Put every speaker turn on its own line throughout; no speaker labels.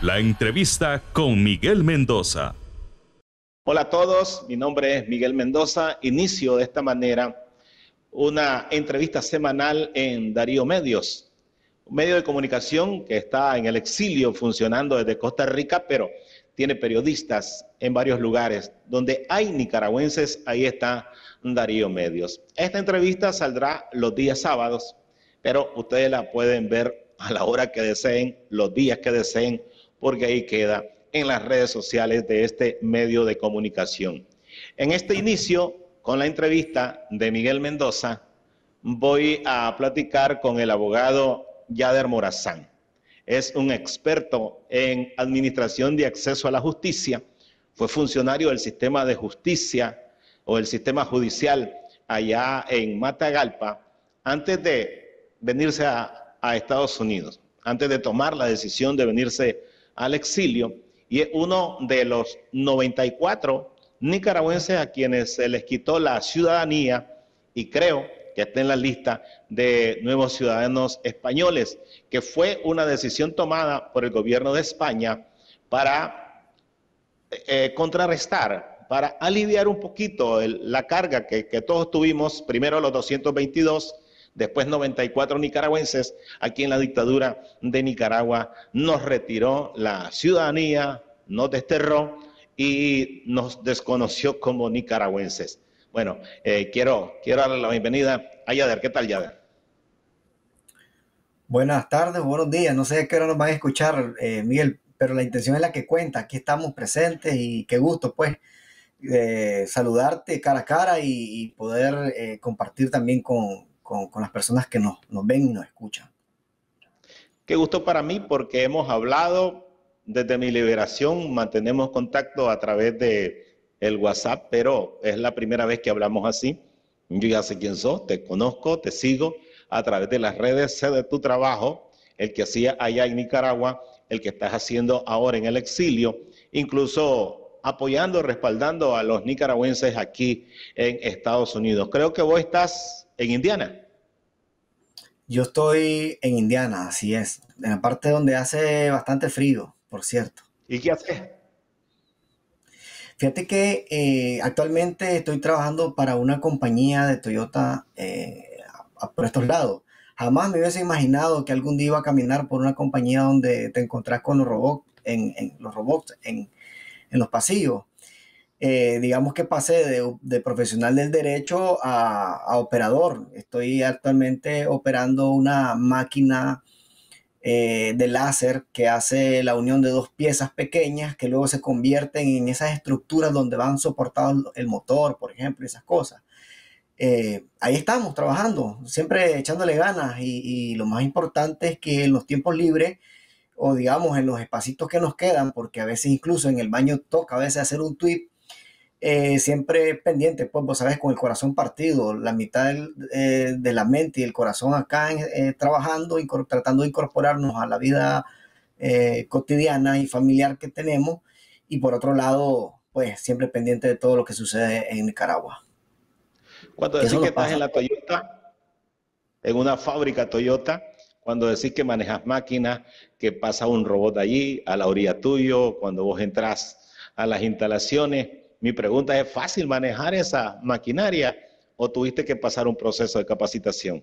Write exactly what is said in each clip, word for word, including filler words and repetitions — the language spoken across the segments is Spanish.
La entrevista con Miguel Mendoza.
Hola a todos, mi nombre es Miguel Mendoza. Inicio de esta manera una entrevista semanal en Darío Medios, un medio de comunicación que está en el exilio funcionando desde Costa Rica, pero tiene periodistas en varios lugares. Donde hay nicaragüenses, ahí está Darío Medios. Esta entrevista saldrá los días sábados, pero ustedes la pueden ver a la hora que deseen, los días que deseen, porque ahí queda en las redes sociales de este medio de comunicación. En este inicio, con la entrevista de Miguel Mendoza, voy a platicar con el abogado Yader Morazán. Es un experto en administración de acceso a la justicia, fue funcionario del sistema de justicia o el sistema judicial allá en Matagalpa antes de venirse a, a Estados Unidos, antes de tomar la decisión de venirse al exilio, y es uno de los noventa y cuatro nicaragüenses a quienes se les quitó la ciudadanía, y creo que está en la lista de nuevos ciudadanos españoles, que fue una decisión tomada por el gobierno de España para eh, contrarrestar, para aliviar un poquito el, la carga que, que todos tuvimos, primero los doscientos veintidós, después noventa y cuatro nicaragüenses, aquí en la dictadura de Nicaragua nos retiró la ciudadanía, nos desterró y nos desconoció como nicaragüenses. Bueno, eh, quiero, quiero darle la bienvenida a Yader. ¿Qué tal, Yader?
Buenas tardes, buenos días. No sé a qué hora nos van a escuchar, eh, Miguel, pero la intención es la que cuenta. Aquí estamos presentes y qué gusto, pues, eh, saludarte cara a cara y, y poder eh, compartir también con, con, con las personas que nos, nos ven y nos escuchan.
Qué gusto para mí porque hemos hablado desde mi liberación, mantenemos contacto a través de el WhatsApp, pero es la primera vez que hablamos así. Yo ya sé quién sos, te conozco, te sigo a través de las redes, sé de tu trabajo, el que hacía allá en Nicaragua, el que estás haciendo ahora en el exilio, incluso apoyando, respaldando a los nicaragüenses aquí en Estados Unidos. Creo que vos estás en Indiana.
Yo estoy en Indiana, así es, en la parte donde hace bastante frío, por cierto.
¿Y qué haces?
Fíjate que eh, actualmente estoy trabajando para una compañía de Toyota eh, a, a, por estos lados. Jamás me hubiese imaginado que algún día iba a caminar por una compañía donde te encontrás con los robots en, en los robots en, en los pasillos. Eh, digamos que pasé de, de profesional del derecho a, a operador. Estoy actualmente operando una máquina eh, de láser que hace la unión de dos piezas pequeñas que luego se convierten en esas estructuras donde van soportados el motor, por ejemplo, y esas cosas. Eh, ahí estamos trabajando, siempre echándole ganas y, y lo más importante es que en los tiempos libres o digamos en los espacitos que nos quedan, porque a veces incluso en el baño toca a veces hacer un tweet, eh, siempre pendiente, pues vos sabes, con el corazón partido, la mitad del, eh, de la mente y el corazón acá eh, trabajando y tratando de incorporarnos a la vida eh, cotidiana y familiar que tenemos, y por otro lado, pues siempre pendiente de todo lo que sucede en Nicaragua.
Cuando decís que estás en la Toyota, en una fábrica Toyota, cuando decís que manejas máquinas, que pasa un robot allí a la orilla tuyo, cuando vos entras a las instalaciones, mi pregunta es, ¿fácil manejar esa maquinaria o tuviste que pasar un proceso de capacitación?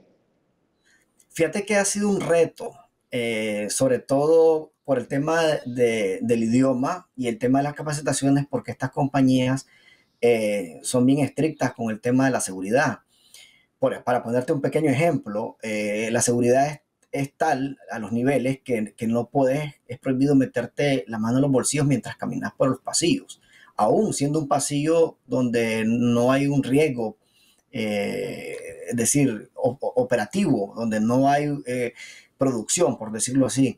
Fíjate que ha sido un reto, eh, sobre todo por el tema de, del idioma y el tema de las capacitaciones, porque estas compañías eh, son bien estrictas con el tema de la seguridad. Por, para ponerte un pequeño ejemplo, eh, la seguridad es, es tal a los niveles que, que no puedes, es prohibido meterte la mano en los bolsillos mientras caminas por los pasillos, aún siendo un pasillo donde no hay un riesgo, eh, es decir, o, operativo, donde no hay eh, producción, por decirlo así.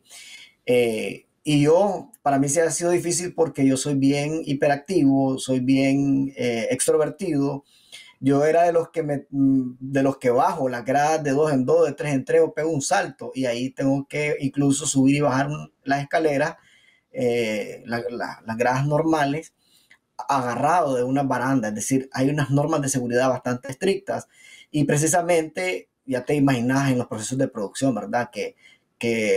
Eh, y yo, para mí sí ha sido difícil porque yo soy bien hiperactivo, soy bien eh, extrovertido. Yo era de los que me, de los que bajo las gradas de dos en dos, de tres en tres, o pego un salto y ahí tengo que incluso subir y bajar las escaleras, eh, la, la, las gradas normales, agarrado de una baranda. Es decir, hay unas normas de seguridad bastante estrictas y precisamente ya te imaginas en los procesos de producción, ¿verdad? Que, que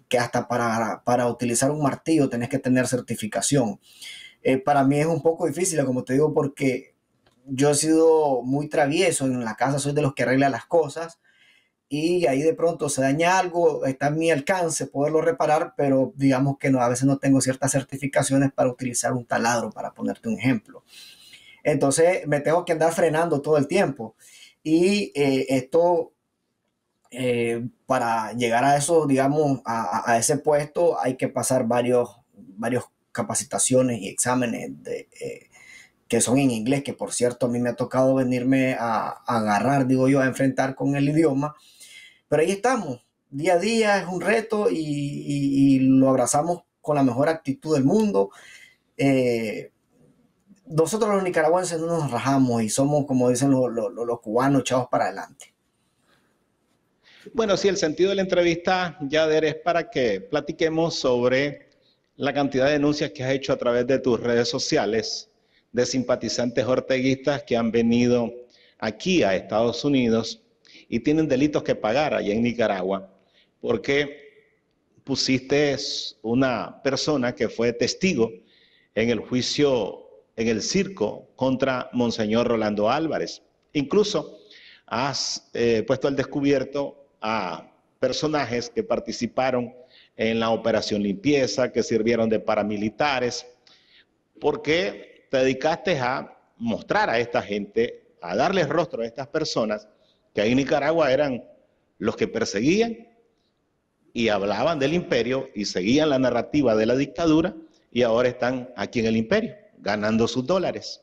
que hasta para, para utilizar un martillo tenés que tener certificación. Eh, para mí es un poco difícil, como te digo, porque yo he sido muy travieso en la casa, soy de los que arregla las cosas y ahí de pronto se daña algo, está en mi alcance poderlo reparar, pero digamos que no, a veces no tengo ciertas certificaciones para utilizar un taladro, para ponerte un ejemplo. Entonces me tengo que andar frenando todo el tiempo y eh, esto, eh, para llegar a eso, digamos, a, a, ese puesto hay que pasar varios, varios capacitaciones y exámenes de, eh, que son en inglés, que por cierto a mí me ha tocado venirme a, a agarrar, digo yo, a enfrentar con el idioma, pero ahí estamos, día a día es un reto y, y, y lo abrazamos con la mejor actitud del mundo. Eh, nosotros los nicaragüenses no nos rajamos y somos, como dicen los, los, los cubanos, echados para adelante.
Bueno, sí, el sentido de la entrevista, Yader, es para que platiquemos sobre la cantidad de denuncias que has hecho a través de tus redes sociales de simpatizantes orteguistas que han venido aquí a Estados Unidos y tienen delitos que pagar allá en Nicaragua, porque pusiste una persona que fue testigo en el juicio, en el circo contra Monseñor Rolando Álvarez. Incluso has eh, puesto al descubierto a personajes que participaron en la operación limpieza, que sirvieron de paramilitares, porque te dedicaste a mostrar a esta gente, a darles rostro a estas personas que ahí en Nicaragua eran los que perseguían y hablaban del imperio y seguían la narrativa de la dictadura y ahora están aquí en el imperio, ganando sus dólares.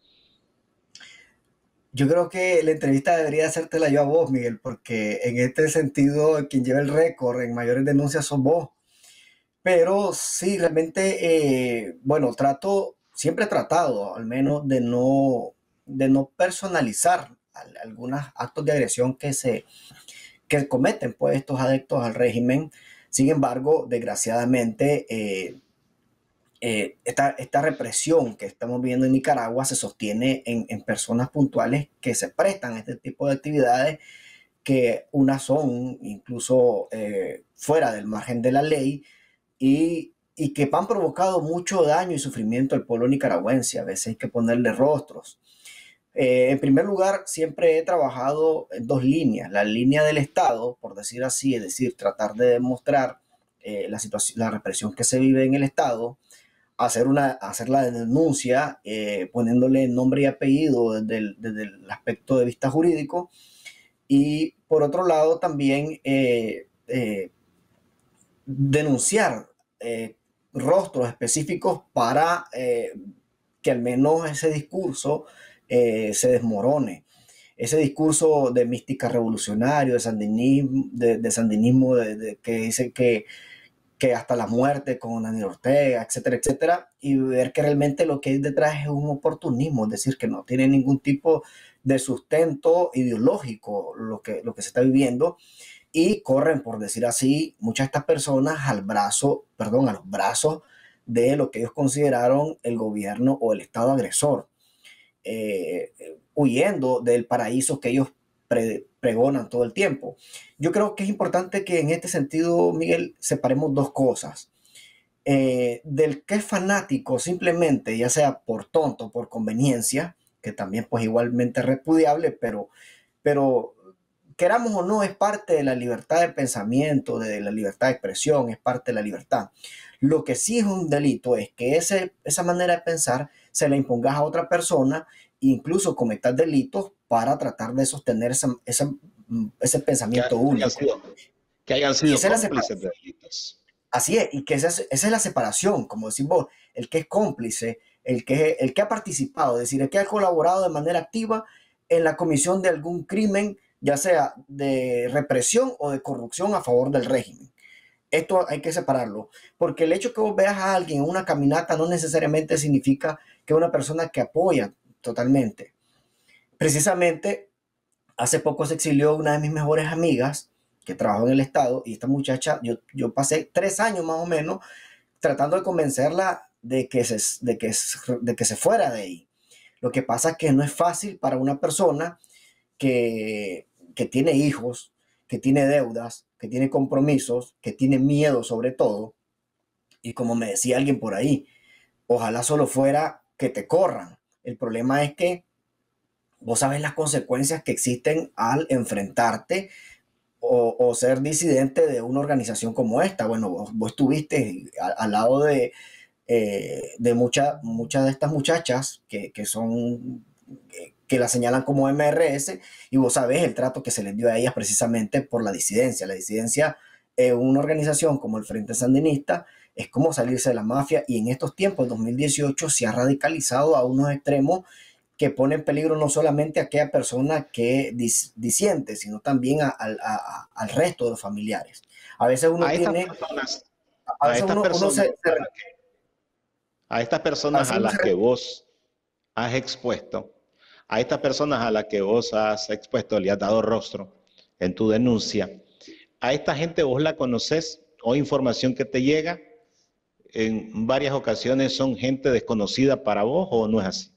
Yo creo que la entrevista debería hacértela yo a vos, Miguel, porque en este sentido quien lleva el récord en mayores denuncias sos vos. Pero sí, realmente, eh, bueno, trato, siempre he tratado al menos de no, de no personalizar algunos actos de agresión que se que cometen pues estos adeptos al régimen. Sin embargo, desgraciadamente, eh, eh, esta, esta represión que estamos viendo en Nicaragua se sostiene en, en personas puntuales que se prestan a este tipo de actividades, que unas son incluso eh, fuera del margen de la ley y, y que han provocado mucho daño y sufrimiento al pueblo nicaragüense. A veces hay que ponerle rostros. Eh, en primer lugar, siempre he trabajado en dos líneas. La línea del Estado, por decir así, es decir, tratar de demostrar eh, la situación, la represión que se vive en el Estado, hacer, una, hacer la denuncia, eh, poniéndole nombre y apellido desde el, desde el aspecto de vista jurídico. Y por otro lado, también eh, eh, denunciar eh, rostros específicos para eh, que al menos ese discurso eh, se desmorone. Ese discurso de mística revolucionario, de sandinismo, de, de, sandinismo de, de, que dice que, que hasta la muerte con Daniel Ortega, etcétera, etcétera, y ver que realmente lo que hay detrás es un oportunismo, es decir, que no tiene ningún tipo de sustento ideológico lo que, lo que se está viviendo, y corren, por decir así, muchas de estas personas al brazo, perdón, a los brazos de lo que ellos consideraron el gobierno o el Estado agresor, eh, huyendo del paraíso que ellos pre pregonan todo el tiempo. Yo creo que es importante que en este sentido, Miguel, separemos dos cosas. Eh, del que es fanático simplemente, ya sea por tonto, por conveniencia, que también pues igualmente es repudiable, pero, pero queramos o no, es parte de la libertad de pensamiento, de la libertad de expresión, es parte de la libertad. Lo que sí es un delito es que ese, esa manera de pensar se la impongas a otra persona, incluso cometer delitos para tratar de sostener esa, esa, ese pensamiento
que
único.
Hayan sido, que hayan sido cómplices de delitos.
Así es, y que esa es, esa es la separación, como decís vos, el que es cómplice, el que, el que ha participado, es decir, el que ha colaborado de manera activa en la comisión de algún crimen, ya sea de represión o de corrupción a favor del régimen. Esto hay que separarlo, porque el hecho que vos veas a alguien en una caminata no necesariamente significa que es una persona que apoya totalmente. Precisamente, hace poco se exilió una de mis mejores amigas que trabajó en el Estado, y esta muchacha, yo, yo pasé tres años más o menos tratando de convencerla de que, se, de, que, de que se fuera de ahí. Lo que pasa es que no es fácil para una persona que, que tiene hijos, que tiene deudas, que tiene compromisos, que tiene miedo sobre todo, y como me decía alguien por ahí, ojalá solo fuera que te corran. El problema es que vos sabés las consecuencias que existen al enfrentarte o, o ser disidente de una organización como esta. Bueno, vos, vos estuviste al, al lado de, eh, de muchas muchas de estas muchachas que, que son que, que la señalan como M R S, y vos sabés el trato que se les dio a ellas precisamente por la disidencia. La disidencia en una organización como el Frente Sandinista es como salirse de la mafia, y en estos tiempos, dos mil dieciocho, se ha radicalizado a unos extremos que pone en peligro no solamente a aquella persona que dis, disiente, sino también a, a, a, al resto de los familiares. A veces uno
A estas
tiene,
personas,
a
a
veces
estas
uno, uno
personas,
se, se,
a, la que- a estas
a
personas
veces
a
uno
las
se,
que vos has expuesto, a estas personas a las que vos has expuesto, le has dado rostro en tu denuncia, a esta gente vos la conoces o información que te llega, en varias ocasiones son gente desconocida para vos o no es así.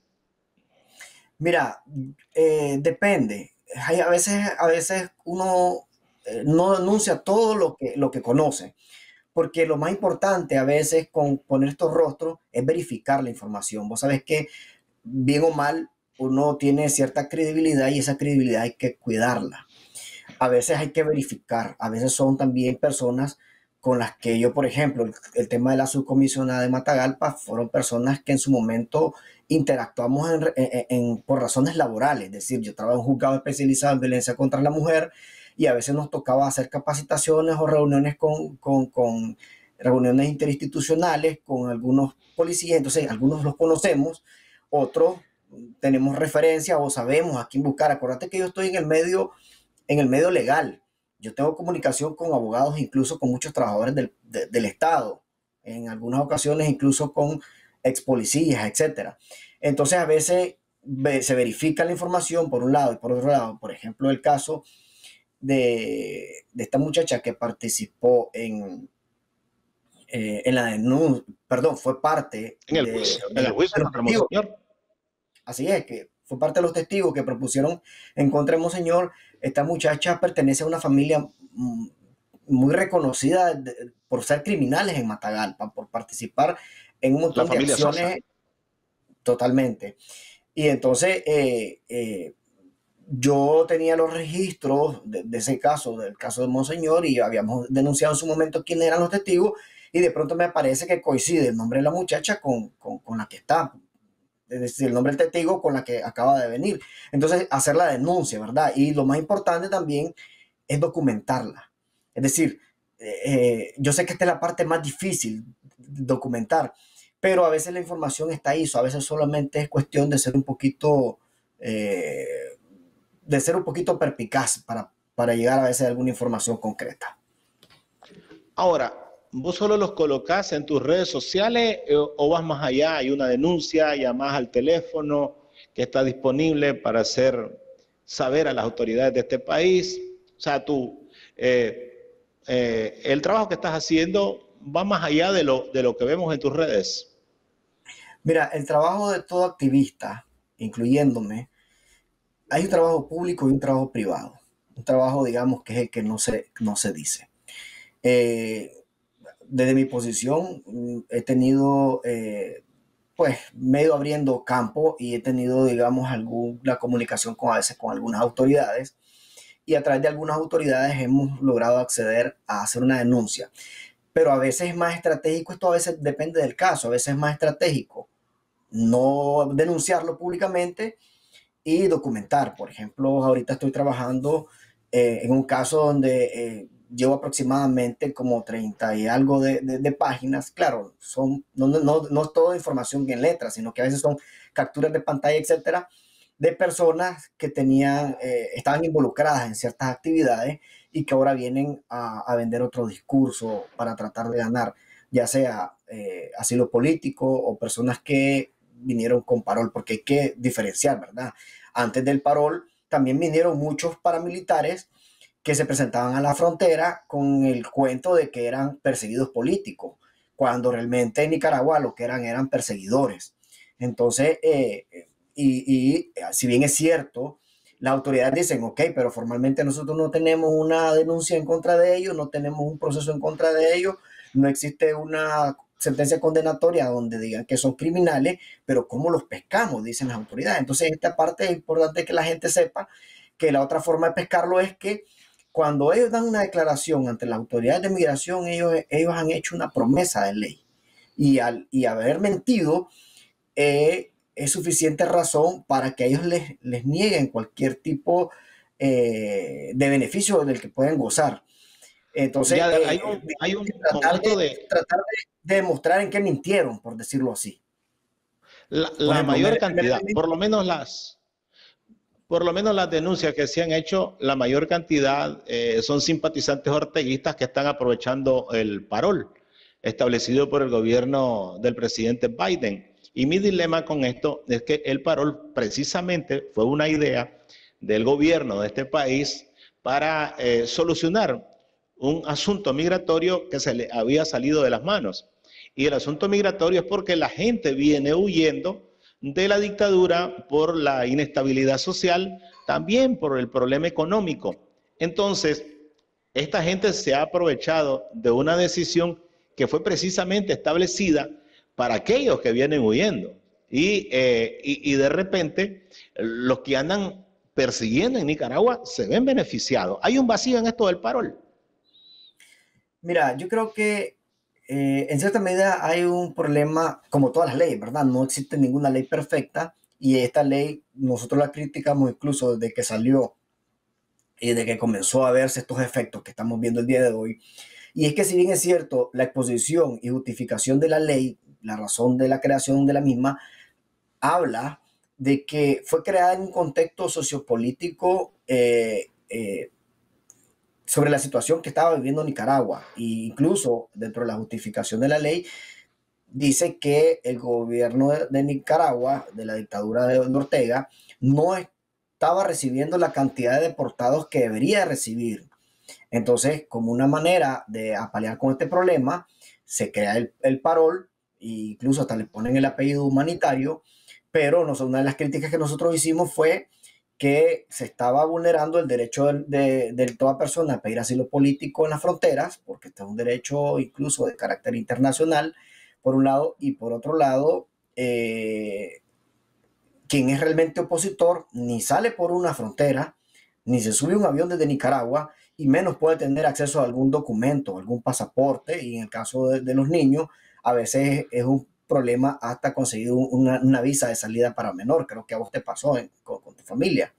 mira, eh, depende. Hay, a veces, a veces uno eh, no denuncia todo lo que, lo que conoce, porque lo más importante a veces con poner estos rostros es verificar la información. Vos sabés que bien o mal uno tiene cierta credibilidad, y esa credibilidad hay que cuidarla. A veces hay que verificar, a veces son también personas con las que yo, por ejemplo, el, el tema de la subcomisionada de Matagalpa, fueron personas que en su momento interactuamos en, en, en, por razones laborales. Es decir, yo trabajo en un juzgado especializado en violencia contra la mujer, y a veces nos tocaba hacer capacitaciones o reuniones con, con, con reuniones interinstitucionales con algunos policías. Entonces algunos los conocemos, otros tenemos referencia o sabemos a quién buscar. Acuérdate que yo estoy en el medio en el medio legal. Yo tengo comunicación con abogados, incluso con muchos trabajadores del, de, del Estado, en algunas ocasiones incluso con ex policías, etcétera. Entonces a veces ve, se verifica la información por un lado, y por otro lado, por ejemplo, el caso de, de esta muchacha que participó en, eh, en la denuncia, perdón, fue parte
En el
de,
juicio,
de,
en el
la,
juicio
de los
contra
testigos.
Monseñor.
Así es, que fue parte de los testigos que propusieron en contra de Monseñor. Esta muchacha pertenece a una familia muy reconocida de, por ser criminales en Matagalpa, por participar en un
La
montón de
familia Sosa.
acciones totalmente. Y entonces eh, eh, yo tenía los registros de, de ese caso, del caso de Monseñor, y habíamos denunciado en su momento quiénes eran los testigos, y de pronto me parece que coincide el nombre de la muchacha con, con, con la que está, es decir, el nombre del testigo con la que acaba de venir. Entonces, hacer la denuncia, ¿verdad? Y lo más importante también es documentarla. Es decir, eh, yo sé que esta es la parte más difícil, documentar, pero a veces la información está ahí, a veces solamente es cuestión de ser un poquito, eh, de ser un poquito perspicaz para, para llegar a veces a alguna información concreta.
Ahora, ¿vos solo los colocás en tus redes sociales eh, o vas más allá? Hay una denuncia, llamás al teléfono que está disponible para hacer saber a las autoridades de este país. O sea, tú, eh, eh, el trabajo que estás haciendo va más allá de lo, de lo que vemos en tus redes.
Mira, el trabajo de todo activista, incluyéndome, hay un trabajo público y un trabajo privado. Un trabajo, digamos, que es el que no se, no se dice. Eh, desde mi posición he tenido, eh, pues, medio abriendo campo, y he tenido, digamos, alguna comunicación con, a veces con algunas autoridades, y a través de algunas autoridades hemos logrado acceder a hacer una denuncia. Pero a veces es más estratégico, esto a veces depende del caso, a veces es más estratégico no denunciarlo públicamente y documentar. Por ejemplo, ahorita estoy trabajando eh, en un caso donde eh, llevo aproximadamente como treinta y algo de, de, de páginas. Claro, son, no, no, no es toda información en letras, sino que a veces son capturas de pantalla, etcétera, de personas que tenían, eh, estaban involucradas en ciertas actividades, y que ahora vienen a, a vender otro discurso para tratar de ganar, ya sea eh, asilo político o personas que vinieron con parol, porque hay que diferenciar, ¿verdad? Antes del parol también vinieron muchos paramilitares que se presentaban a la frontera con el cuento de que eran perseguidos políticos, cuando realmente en Nicaragua lo que eran eran perseguidores. Entonces, eh, y, y si bien es cierto, las autoridades dicen, ok, pero formalmente nosotros no tenemos una denuncia en contra de ellos, no tenemos un proceso en contra de ellos, no existe una sentencia condenatoria donde digan que son criminales, pero ¿cómo los pescamos? Dicen las autoridades. Entonces, esta parte es importante que la gente sepa que la otra forma de pescarlo es que cuando ellos dan una declaración ante las autoridades de migración, ellos, ellos han hecho una promesa de ley. Y al y haber mentido, eh, es suficiente razón para que ellos les, les nieguen cualquier tipo eh, de beneficio del que pueden gozar. Entonces,
Ya
eh,
hay un, hay un
tratar,
momento
de,
de
tratar de, de demostrar en qué mintieron, por decirlo así.
la,
Por
la
ejemplo, me,
mayor
me,
cantidad, por lo menos las, por lo menos las denuncias que se han hecho, la mayor cantidad eh, son simpatizantes orteguistas que están aprovechando el parol establecido por el gobierno del presidente Biden. Y mi dilema con esto es que el parol precisamente fue una idea del gobierno de este país para eh, solucionar un asunto migratorio que se le había salido de las manos. Y el asunto migratorio es porque la gente viene huyendo de la dictadura por la inestabilidad social, también por el problema económico. Entonces, esta gente se ha aprovechado de una decisión que fue precisamente establecida para aquellos que vienen huyendo. Y, eh, y, y de repente, los que andan persiguiendo en Nicaragua se ven beneficiados. Hay un vacío en esto del parol.
Mira, yo creo que eh, en cierta medida hay un problema, como todas las leyes, ¿verdad? No existe ninguna ley perfecta y esta ley nosotros la criticamos incluso desde que salió y desde que comenzó a verse estos efectos que estamos viendo el día de hoy. Y es que si bien es cierto, la exposición y justificación de la ley, la razón de la creación de la misma, habla de que fue creada en un contexto sociopolítico eh, eh, sobre la situación que estaba viviendo Nicaragua. E incluso dentro de la justificación de la ley, dice que el gobierno de, de Nicaragua, de la dictadura de Ortega, no estaba recibiendo la cantidad de deportados que debería recibir. Entonces, como una manera de apalear con este problema, se crea el, el parol, e incluso hasta le ponen el apellido humanitario, pero no, una de las críticas que nosotros hicimos fue que se estaba vulnerando el derecho de, de, de toda persona a pedir asilo político en las fronteras, porque este es un derecho incluso de carácter internacional, por un lado, y por otro lado, eh, quien es realmente opositor ni sale por una frontera, ni se sube a un avión desde Nicaragua, y menos puede tener acceso a algún documento, algún pasaporte, y en el caso de, de los niños, a veces es un problema hasta conseguir una, una visa de salida para menor. Creo que a vos te pasó en, con, con tu familia.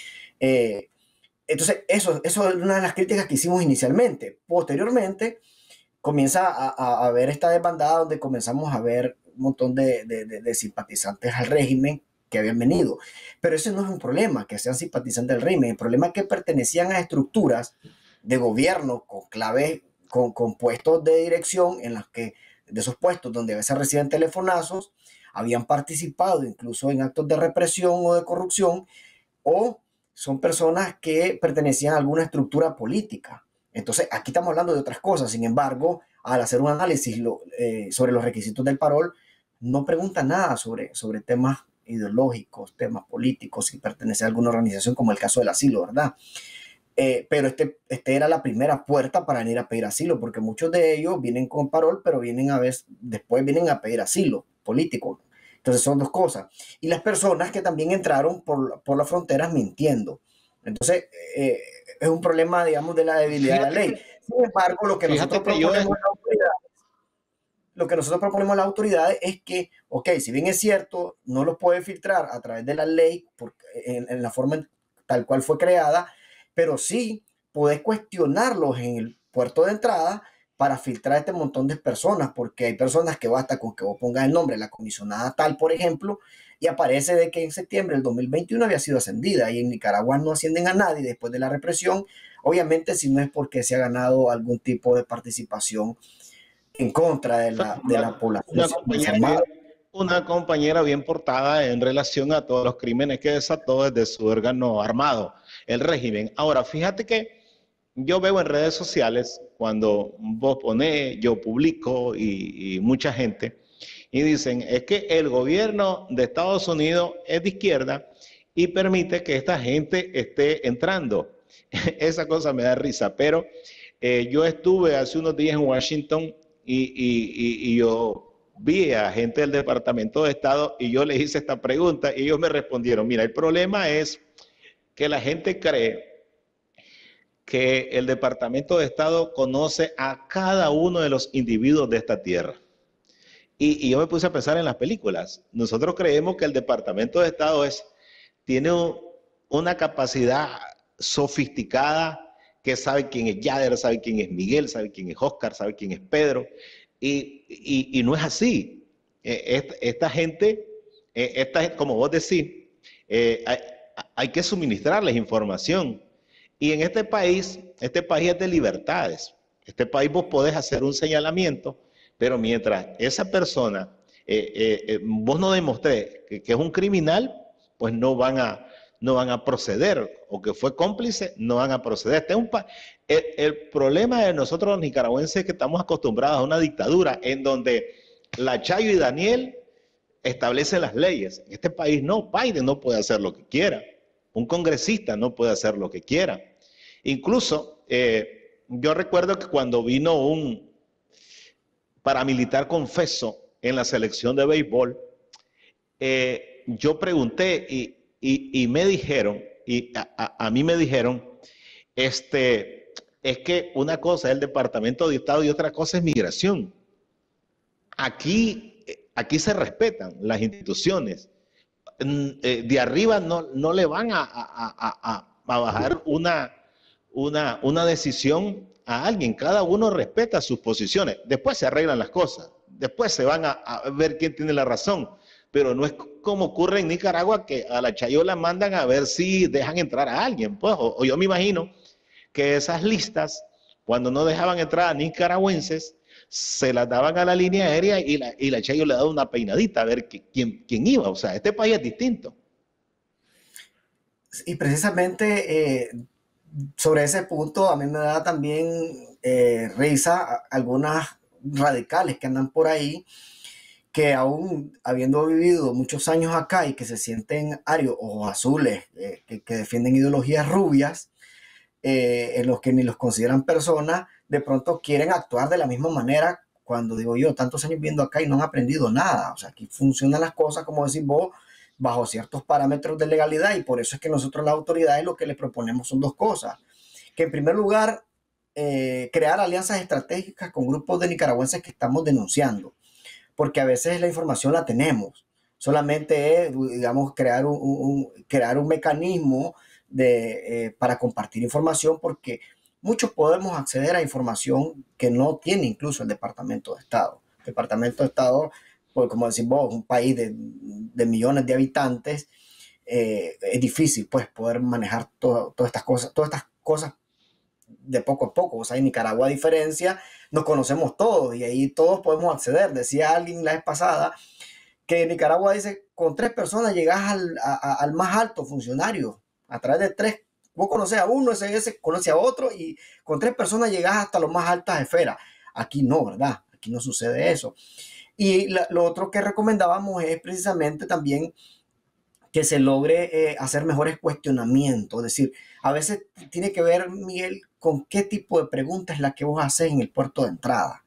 Eh, entonces, eso, eso es una de las críticas que hicimos inicialmente. Posteriormente, comienza a, a, a ver esta desbandada donde comenzamos a ver un montón de, de, de, de simpatizantes al régimen que habían venido. Pero ese no es un problema, que sean simpatizantes del régimen. El problema es que pertenecían a estructuras de gobierno con claves, con, con puestos de dirección en las que de esos puestos donde a veces reciben telefonazos, habían participado incluso en actos de represión o de corrupción, o son personas que pertenecían a alguna estructura política. Entonces, aquí estamos hablando de otras cosas. Sin embargo, al hacer un análisis lo, eh, sobre los requisitos del parol, no pregunta nada sobre, sobre temas ideológicos, temas políticos, si pertenece a alguna organización, como el caso del asilo, ¿verdad? Eh, pero este, este era la primera puerta para venir a pedir asilo, porque muchos de ellos vienen con parol, pero vienen a veces, después vienen a pedir asilo político. Entonces son dos cosas. Y las personas que también entraron por, por las fronteras mintiendo. Entonces eh, es un problema, digamos, de la debilidad fíjate de la ley. Sin embargo, lo que nosotros que proponemos a las autoridades, lo que nosotros proponemos a las autoridades es que, ok, si bien es cierto, no lo puede filtrar a través de la ley porque en, en la forma tal cual fue creada, pero sí podés cuestionarlos en el puerto de entrada para filtrar este montón de personas, porque hay personas que basta con que vos pongas el nombre de la comisionada tal, por ejemplo, y aparece de que en septiembre del dos mil veintiuno había sido ascendida, y en Nicaragua no ascienden a nadie después de la represión, obviamente si no es porque se ha ganado algún tipo de participación en contra de la, de la población.
Una compañera, una compañera bien portada en relación a todos los crímenes que desató desde su órgano armado, el régimen. Ahora, fíjate que yo veo en redes sociales, cuando vos ponés, yo publico y, y mucha gente, y dicen, es que el gobierno de Estados Unidos es de izquierda y permite que esta gente esté entrando. Esa cosa me da risa, pero eh, yo estuve hace unos días en Washington y, y, y, y yo vi a gente del Departamento de Estado y yo les hice esta pregunta y ellos me respondieron, mira, el problema es que la gente cree que el Departamento de Estado conoce a cada uno de los individuos de esta tierra. Y, y yo me puse a pensar en las películas. Nosotros creemos que el Departamento de Estado es, tiene un, una capacidad sofisticada que sabe quién es Yader, sabe quién es Miguel, sabe quién es Oscar, sabe quién es Pedro. Y, y, y no es así. Eh, esta, esta gente, eh, esta, como vos decís, eh, hay, hay que suministrarles información. Y en este país, este país es de libertades. Este país vos podés hacer un señalamiento, pero mientras esa persona, eh, eh, eh, vos no demostrés que, que es un criminal, pues no van a, no van a proceder, o que fue cómplice, no van a proceder. Este es un pa el, el problema de nosotros los nicaragüenses es que estamos acostumbrados a una dictadura en donde la Chayo y Daniel establecen las leyes. En este país no, Biden no puede hacer lo que quiera. Un congresista no puede hacer lo que quiera. Incluso, eh, yo recuerdo que cuando vino un paramilitar confeso en la selección de béisbol, eh, yo pregunté y, y, y me dijeron, y a, a, a mí me dijeron, este, es que una cosa es el Departamento de Estado y otra cosa es migración. Aquí, aquí se respetan las instituciones. De arriba no, no le van a, a, a, a bajar una, una, una decisión a alguien. Cada uno respeta sus posiciones. Después se arreglan las cosas. Después se van a, a ver quién tiene la razón. Pero no es como ocurre en Nicaragua, que a la Chayola mandan a ver si dejan entrar a alguien. Pues, o, o yo me imagino que esas listas, cuando no dejaban entrar a nicaragüenses, se las daban a la línea aérea y la, y la Chayo le daba una peinadita a ver quién, quién iba. O sea, este país es distinto.
Y precisamente eh, sobre ese punto a mí me da también eh, risa algunas radicales que andan por ahí, que aún habiendo vivido muchos años acá y que se sienten arios o azules, eh, que, que defienden ideologías rubias, eh, en los que ni los consideran personas, de pronto quieren actuar de la misma manera cuando digo yo, tantos años viviendo acá y no han aprendido nada. O sea, aquí funcionan las cosas, como decís vos, bajo ciertos parámetros de legalidad, y por eso es que nosotros las autoridades lo que les proponemos son dos cosas. Que en primer lugar, eh, crear alianzas estratégicas con grupos de nicaragüenses que estamos denunciando, porque a veces la información la tenemos. Solamente es, digamos, crear un, un, crear un mecanismo de, eh, para compartir información, porque muchos podemos acceder a información que no tiene incluso el Departamento de Estado. El Departamento de Estado, pues, como decimos, un país de, de millones de habitantes, eh, es difícil pues poder manejar todo, todas estas cosas, todas estas cosas de poco a poco. O sea, en Nicaragua, a diferencia, nos conocemos todos y ahí todos podemos acceder. Decía alguien la vez pasada que en Nicaragua dice, con tres personas llegas al, a, al más alto funcionario, a través de tres. Vos conoces a uno, ese, ese conoce a otro, y con tres personas llegas hasta las más altas esferas. Aquí no, ¿verdad? Aquí no sucede eso. Y la, lo otro que recomendábamos es precisamente también que se logre eh, hacer mejores cuestionamientos. Es decir, a veces tiene que ver, Miguel, con qué tipo de pregunta es la que vos haces en el puerto de entrada.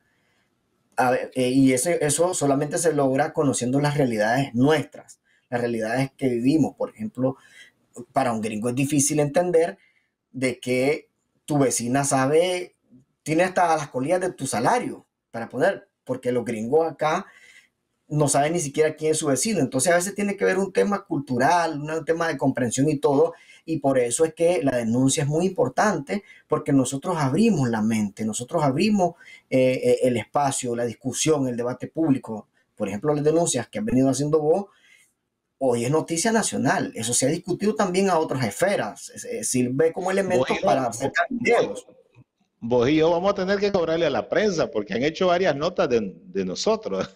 A ver, eh, y ese, eso solamente se logra conociendo las realidades nuestras, las realidades que vivimos. Por ejemplo, para un gringo es difícil entender de que tu vecina sabe, tiene hasta las colillas de tu salario para poner, porque los gringos acá no saben ni siquiera quién es su vecino. Entonces a veces tiene que ver un tema cultural, un tema de comprensión y todo, y por eso es que la denuncia es muy importante, porque nosotros abrimos la mente, nosotros abrimos eh, el espacio, la discusión, el debate público. Por ejemplo, las denuncias que han venido haciendo vos, hoy es noticia nacional. Eso se ha discutido también a otras esferas. Sirve como elemento yo, para sacar videos.
Vos y yo vamos a tener que cobrarle a la prensa porque han hecho varias notas de, de nosotros.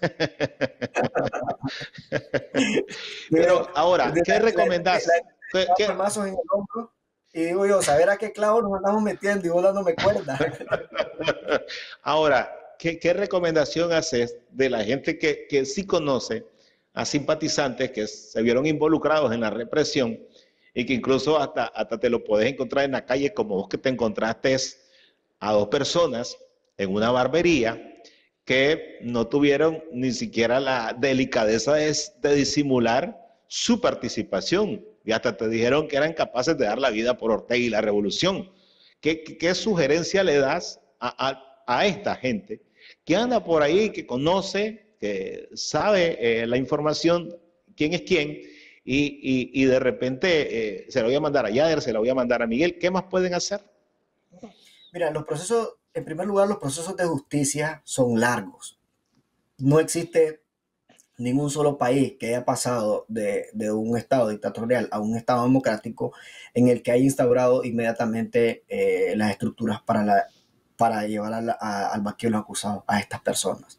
Pero ahora, ¿qué recomendás? ¿Qué, qué?
En el hombro, y digo yo, saber a qué clavo nos andamos metiendo y vos dándome cuerda.
Ahora, ¿qué, qué recomendación haces de la gente que, que sí conoce a simpatizantes que se vieron involucrados en la represión y que incluso hasta, hasta te lo podés encontrar en la calle, como vos que te encontraste a dos personas en una barbería que no tuvieron ni siquiera la delicadeza de, de disimular su participación y hasta te dijeron que eran capaces de dar la vida por Ortega y la revolución. ¿Qué, qué, qué sugerencia le das a, a, a esta gente que anda por ahí, que conoce, que sabe eh, la información, quién es quién, y, y, y de repente eh, se lo voy a mandar a Yader, se lo voy a mandar a Miguel? ¿Qué más pueden hacer?
Mira, los procesos, en primer lugar, los procesos de justicia son largos. No existe ningún solo país que haya pasado de, de un estado dictatorial a un estado democrático en el que haya instaurado inmediatamente eh, las estructuras para, la, para llevar a la, a, al banquillo los acusados a estas personas.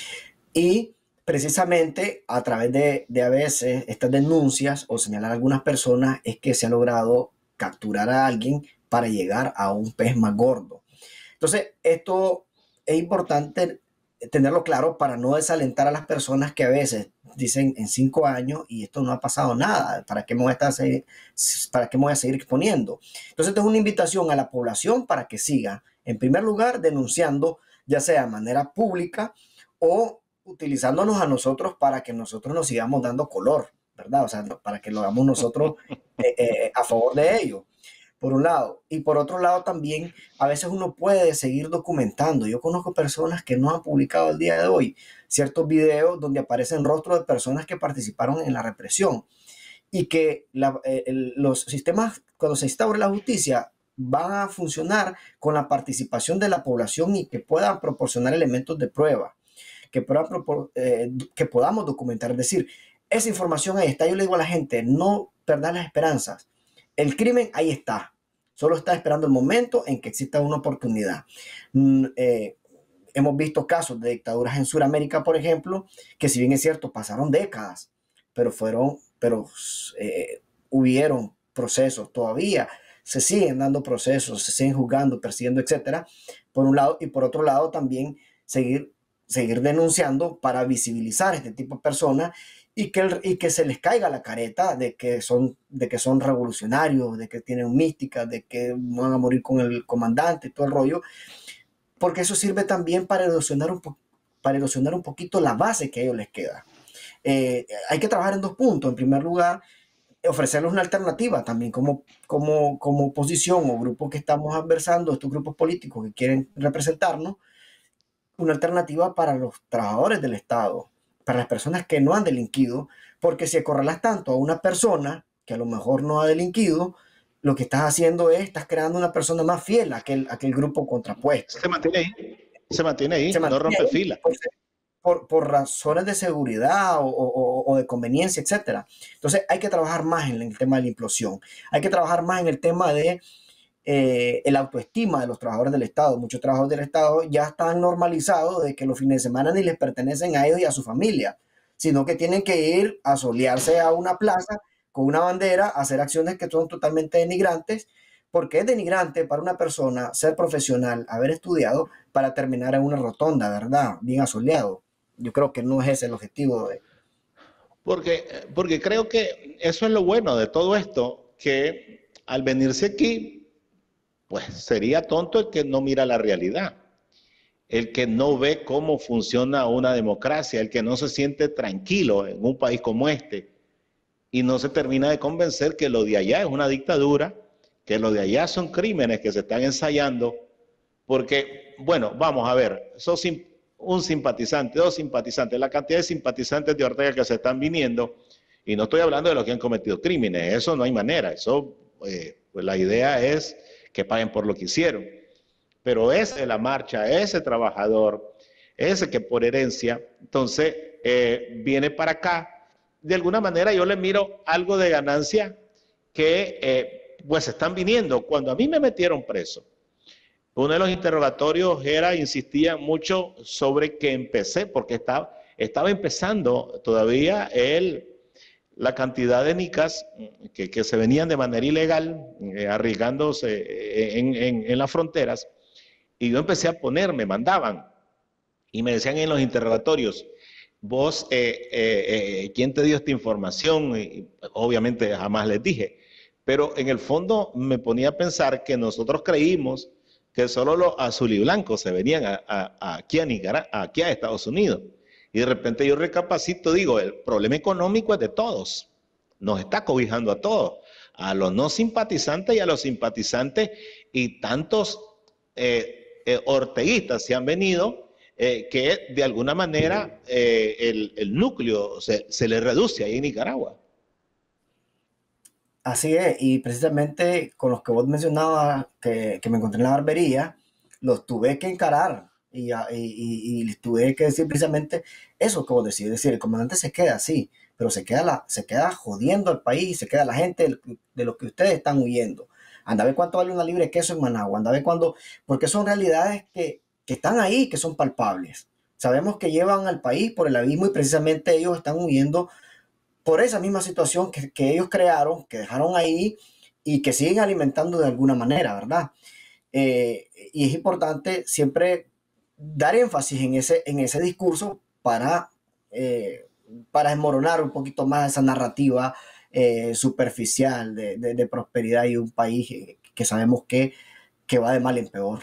Y precisamente a través de, de a veces estas denuncias o señalar a algunas personas es que se ha logrado capturar a alguien para llegar a un pez más gordo. Entonces, esto es importante tenerlo claro para no desalentar a las personas que a veces dicen en cinco años y esto no ha pasado nada, ¿para qué me voy a, estar, para qué me voy a seguir exponiendo? Entonces, esto es una invitación a la población para que siga, en primer lugar, denunciando, ya sea de manera pública o utilizándonos a nosotros para que nosotros nos sigamos dando color, ¿verdad? O sea, para que lo hagamos nosotros eh, eh, a favor de ello, por un lado. Y por otro lado también, a veces uno puede seguir documentando. Yo conozco personas que no han publicado el día de hoy ciertos videos donde aparecen rostros de personas que participaron en la represión y que la, eh, el, los sistemas, cuando se instaure la justicia, van a funcionar con la participación de la población y que puedan proporcionar elementos de prueba, que, puedan, eh, que podamos documentar. Es decir, esa información ahí está. Yo le digo a la gente, no perdas las esperanzas. El crimen ahí está. Solo está esperando el momento en que exista una oportunidad. Mm, eh, hemos visto casos de dictaduras en Sudamérica, por ejemplo, que si bien es cierto, pasaron décadas, pero fueron, pero eh, hubieron procesos todavía. Se siguen dando procesos, se siguen juzgando, persiguiendo, etcétera, por un lado. Y por otro lado, también seguir, seguir denunciando para visibilizar a este tipo de personas y que, el, y que se les caiga la careta de que, son, de que son revolucionarios, de que tienen mística, de que van a morir con el comandante y todo el rollo, porque eso sirve también para erosionar un, po para erosionar un poquito la base que a ellos les queda. Eh, hay que trabajar en dos puntos. En primer lugar, ofrecerles una alternativa también como, como, como oposición o grupo que estamos adversando, estos grupos políticos que quieren representarnos, una alternativa para los trabajadores del Estado, para las personas que no han delinquido, porque si acorralas tanto a una persona que a lo mejor no ha delinquido, lo que estás haciendo es, estás creando una persona más fiel a aquel, a aquel grupo contrapuesto.
Se mantiene ahí, se mantiene ahí, se mantiene no rompe ahí, fila.
Por, por, por razones de seguridad o, o, o de conveniencia, etcétera. Entonces hay que trabajar más en el tema de la implosión, hay que trabajar más en el tema de eh, el autoestima de los trabajadores del Estado. Muchos trabajadores del Estado ya están normalizados de que los fines de semana ni les pertenecen a ellos y a su familia, sino que tienen que ir a solearse a una plaza con una bandera, a hacer acciones que son totalmente denigrantes, porque es denigrante para una persona ser profesional, haber estudiado, para terminar en una rotonda, ¿verdad? Bien asoleado. Yo creo que no es ese el objetivo de...
Porque, porque creo que eso es lo bueno de todo esto, que al venirse aquí, pues sería tonto el que no mira la realidad, el que no ve cómo funciona una democracia, el que no se siente tranquilo en un país como este y no se termina de convencer que lo de allá es una dictadura, que lo de allá son crímenes que se están ensayando, porque, bueno, vamos a ver, sos un simpatizante, dos simpatizantes, la cantidad de simpatizantes de Ortega que se están viniendo, y no estoy hablando de los que han cometido crímenes, eso no hay manera, eso, eh, pues la idea es que paguen por lo que hicieron. Pero ese de la marcha, ese trabajador, ese que por herencia, entonces eh, viene para acá. De alguna manera yo le miro algo de ganancia que eh, pues están viniendo. Cuando a mí me metieron preso, uno de los interrogatorios era, insistía mucho sobre que empecé, porque estaba, estaba empezando todavía el... la cantidad de nicas que, que se venían de manera ilegal, eh, arriesgándose en, en, en las fronteras, y yo empecé a poner, me mandaban, y me decían en los interrogatorios, vos, eh, eh, eh, ¿quién te dio esta información? Y, obviamente jamás les dije, pero en el fondo me ponía a pensar que nosotros creímos que solo los azul y blancos se venían a, a, a aquí a Nicaragua, aquí a Estados Unidos. Y de repente yo recapacito, digo, el problema económico es de todos, nos está cobijando a todos, a los no simpatizantes y a los simpatizantes, y tantos eh, eh, orteguistas se han venido, eh, que de alguna manera eh, el, el núcleo se, se le reduce ahí en Nicaragua.
Así es, y precisamente con los que vos mencionabas que, que me encontré en la barbería, los tuve que encarar y, y, y, y les tuve que decir precisamente eso que vos decís, es decir, el comandante se queda así, pero se queda, la, se queda jodiendo al país, se queda la gente de, de lo que ustedes están huyendo. Anda a ver cuánto vale una libra de queso en Managua, anda a ver cuándo, porque son realidades que, que están ahí, que son palpables. Sabemos que llevan al país por el abismo y precisamente ellos están huyendo por esa misma situación que, que ellos crearon, que dejaron ahí y que siguen alimentando de alguna manera, ¿verdad? Eh, y es importante siempre dar énfasis en ese, en ese discurso para, eh, para desmoronar un poquito más esa narrativa eh, superficial de, de, de prosperidad y un país que, que sabemos que, que va de mal en peor.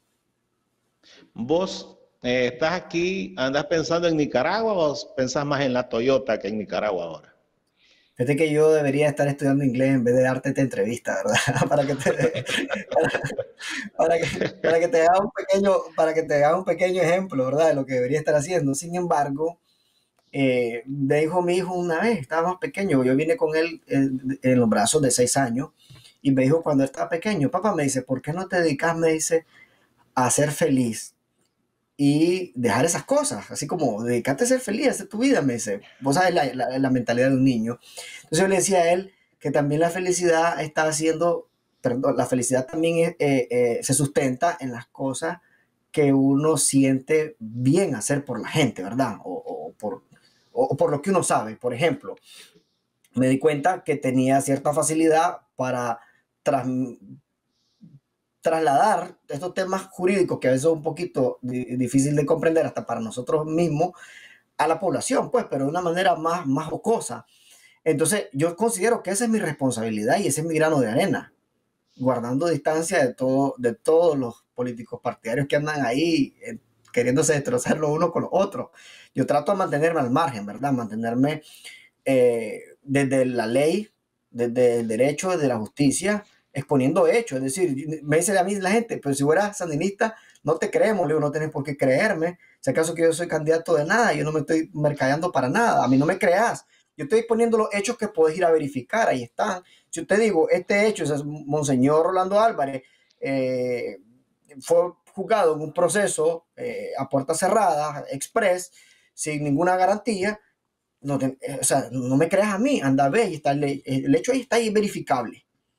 Vos eh, estás aquí, andas pensando en Nicaragua o pensás más en la Toyota que en Nicaragua ahora.
Fíjate que yo debería estar estudiando inglés en vez de darte esta entrevista, ¿verdad? para que te, para, para que, para que te haga un pequeño, para que te haga un pequeño ejemplo, ¿verdad? De lo que debería estar haciendo. Sin embargo, eh, me dijo mi hijo una vez, estaba más pequeño, yo vine con él en, en los brazos de seis años, y me dijo cuando estaba pequeño, papá, me dice, ¿por qué no te dedicas, me dice, a ser feliz? Y dejar esas cosas, así como dedicarte a ser feliz, a hacer tu vida, me dice. Vos sabes la, la, la mentalidad de un niño. Entonces yo le decía a él que también la felicidad está haciendo, perdón, la felicidad también es, eh, eh, se sustenta en las cosas que uno siente bien hacer por la gente, ¿verdad? O, o, por, o, o por lo que uno sabe. Por ejemplo, me di cuenta que tenía cierta facilidad para tras, trasladar estos temas jurídicos que a veces son un poquito difícil de comprender hasta para nosotros mismos a la población, pues, pero de una manera más, más jocosa. Entonces, yo considero que esa es mi responsabilidad y ese es mi grano de arena, guardando distancia de, todo, de todos los políticos partidarios que andan ahí eh, queriéndose destrozar lo uno con lo otro. Yo trato de mantenerme al margen, ¿verdad? Mantenerme eh, desde la ley, desde el derecho, desde la justicia, exponiendo hechos, es decir, me dice a mí la gente, pero si fueras sandinista, no te creemos, Leo, no tenés por qué creerme, si acaso que yo soy candidato de nada, yo no me estoy mercadeando para nada, a mí no me creas, yo estoy exponiendo los hechos que podés ir a verificar, ahí están, si yo te digo, este hecho, es Monseñor Rolando Álvarez, eh, fue juzgado en un proceso eh, a puertas cerradas, express, sin ninguna garantía, no, te, eh, o sea, no me creas a mí, anda a ver, y está el, el hecho ahí está ahí verificable.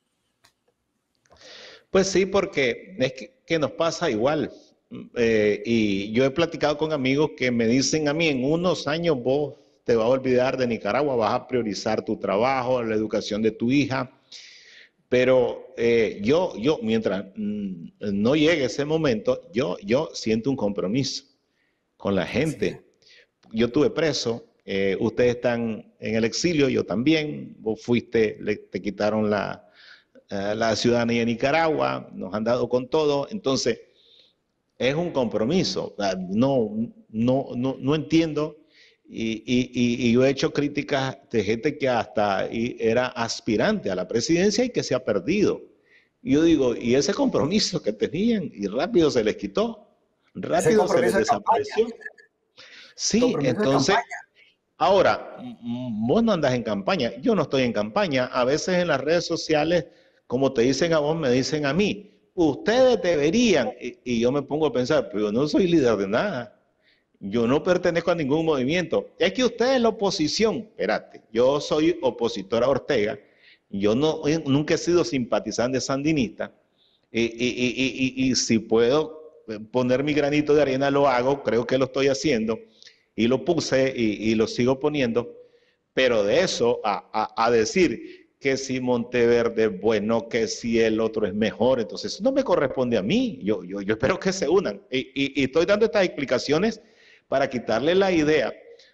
Pues sí, porque es que, que nos pasa igual. Eh, y yo he platicado con amigos que me dicen a mí, en unos años vos te vas a olvidar de Nicaragua, vas a priorizar tu trabajo, la educación de tu hija. Pero eh, yo, yo, mientras mm, no llegue ese momento, yo, yo siento un compromiso con la gente. Sí. Yo estuve preso, eh, ustedes están en el exilio, yo también. Vos fuiste, le, te quitaron la... la ciudadanía de Nicaragua, nos han dado con todo, entonces es un compromiso, no, no, no, no entiendo, y, y, y yo he hecho críticas de gente que hasta era aspirante a la presidencia y que se ha perdido, y yo digo, y ese compromiso que tenían, y rápido se les quitó, rápido se les desapareció. Sí, entonces... Ahora, vos no andas en campaña, yo no estoy en campaña, a veces en las redes sociales, como te dicen a vos, me dicen a mí, ustedes deberían, y, y yo me pongo a pensar, pero yo no soy líder de nada, yo no pertenezco a ningún movimiento, es que usted es la oposición, espérate, yo soy opositor a Ortega, yo no, nunca he sido simpatizante sandinista, y, y, y, y, y si puedo poner mi granito de arena lo hago, creo que lo estoy haciendo, y lo puse y, y lo sigo poniendo, pero de eso a, a, a decir que si Monteverde es bueno, que si el otro es mejor, entonces eso no me corresponde a mí, yo, yo, yo espero que se unan, y, y, y estoy dando estas explicaciones para quitarle la idea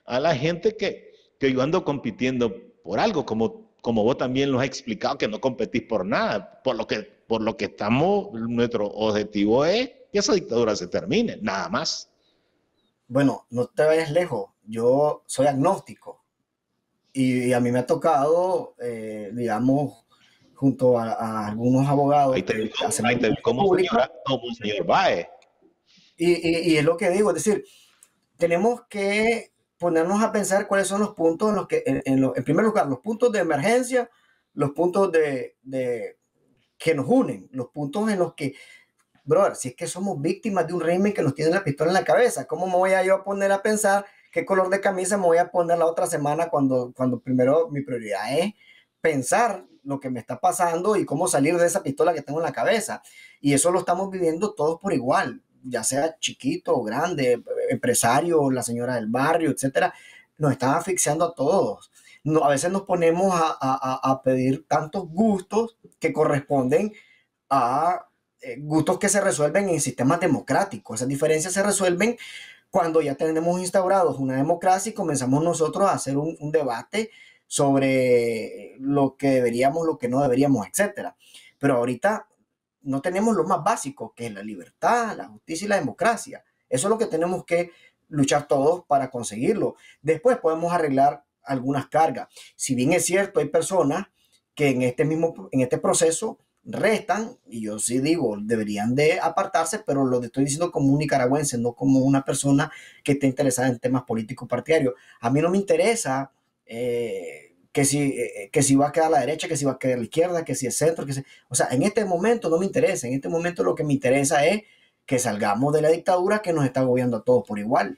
a la gente que, que yo ando compitiendo por algo, como, como vos también lo has explicado, que no competís por nada, por lo que, por lo que estamos, nuestro objetivo es que esa dictadura se termine, nada más.
Bueno, no te vayas lejos, yo soy agnóstico y, y a mí me ha tocado, eh, digamos, junto a, a algunos abogados
Ahí te
que
digo,
hacemos
ahí te digo como
pública,
señora, como señor Baez.
y, y, y es lo que digo, es decir, tenemos que ponernos a pensar cuáles son los puntos en los que, en, en, lo, en primer lugar, los puntos de emergencia, los puntos de, de que nos unen, los puntos en los que, brother, si es que somos víctimas de un régimen que nos tiene la pistola en la cabeza, ¿cómo me voy a yo a poner a pensar qué color de camisa me voy a poner la otra semana cuando, cuando primero mi prioridad es pensar lo que me está pasando y cómo salir de esa pistola que tengo en la cabeza? Y eso lo estamos viviendo todos por igual, ya sea chiquito o grande, empresario, la señora del barrio, etcétera. Nos están asfixiando a todos. No, a veces nos ponemos a, a, a pedir tantos gustos que corresponden a eh, gustos que se resuelven en sistemas democráticos. Esas diferencias se resuelven cuando ya tenemos instaurados una democracia y comenzamos nosotros a hacer un, un debate sobre lo que deberíamos, lo que no deberíamos, etcétera. Pero ahorita no tenemos lo más básico, que es la libertad, la justicia y la democracia. Eso es lo que tenemos que luchar todos para conseguirlo. Después podemos arreglar algunas cargas. Si bien es cierto, hay personas que en este mismo, en este proceso restan, y yo sí digo, deberían de apartarse, pero lo estoy diciendo como un nicaragüense, no como una persona que esté interesada en temas políticos partidarios. A mí no me interesa eh, que, si, eh, que si va a quedar a la derecha, que si va a quedar a la izquierda, que si es centro, que si... O sea, en este momento no me interesa, en este momento lo que me interesa es que salgamos de la dictadura que nos está gobernando a todos por igual.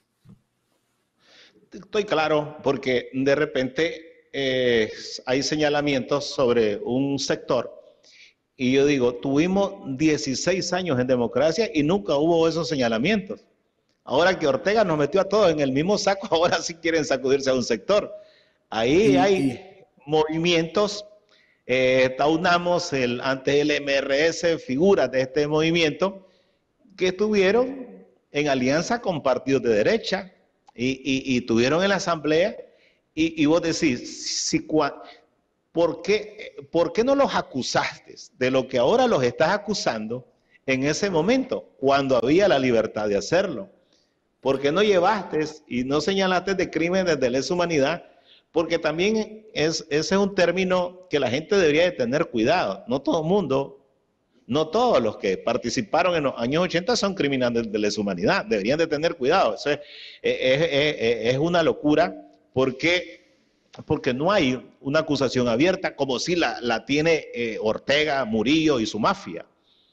Estoy claro, porque de repente eh, hay señalamientos sobre un sector y yo digo, tuvimos dieciséis años en democracia y nunca hubo esos señalamientos. Ahora que Ortega nos metió a todos en el mismo saco, ahora sí quieren sacudirse a un sector. Ahí
Y,
hay
y,
movimientos, eh, Taunamos, el, antes el M R S, figuras de este movimiento, que estuvieron en alianza con partidos de derecha y, y, y tuvieron en la asamblea y, y vos decís, si, ¿por qué, ¿por qué no los acusaste de lo que ahora los estás acusando en ese momento, cuando había la libertad de hacerlo? ¿Por qué no llevaste y no señalaste de crímenes de lesa humanidad? Porque también es, ese es un término que la gente debería de tener cuidado. No todo el mundo, no todos los que participaron en los años ochenta son criminales de lesa humanidad. Deberían de tener cuidado. Eso es, es, es, es una locura porque, porque no hay una acusación abierta como si la, la tiene eh, Ortega, Murillo y su mafia.